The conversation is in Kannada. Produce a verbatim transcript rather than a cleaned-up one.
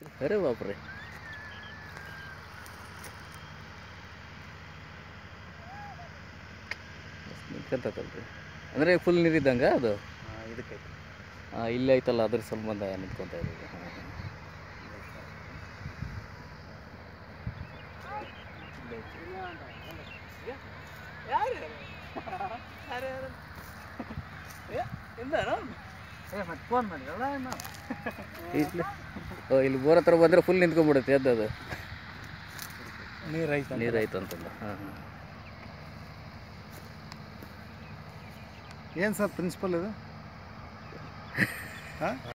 ಅರೆ ಬಾಪ್ರೆ ನಿಂತ್ಕೊಂತಲ್ರಿ ಅಂದರೆ ಫುಲ್ ನೀರಿದ್ದಂಗೆ ಅದು ಇದಕ್ಕೆ ಹಾಂ ಇಲ್ಲಿ ಐತಲ್ಲ ಅದ್ರ ಸಂಬಂಧ ನಿಂತ್ಕೊತಾ ಇರೋದು ಹಾಂ ಮತ್ತೆ ಫೋನ್ ಮಾಡಿರಲ್ಲ ಇಲ್ಲಿ ಓ ಇಲ್ಲಿ ಬೋರ್ ಹತ್ರ ಬಂದರೆ ಫುಲ್ ನಿಂತ್ಕೊಂಡ್ಬಿಡುತ್ತೆ ಎದ್ದು ಅದು ನೀರು ಐತೆ ನೀರು ಐತೆ ಅಂತಂದ ಹಾಂ ಹಾಂ ಏನು ಸರ್ ಪ್ರಿನ್ಸಿಪಲ್ ಇದು ಹಾಂ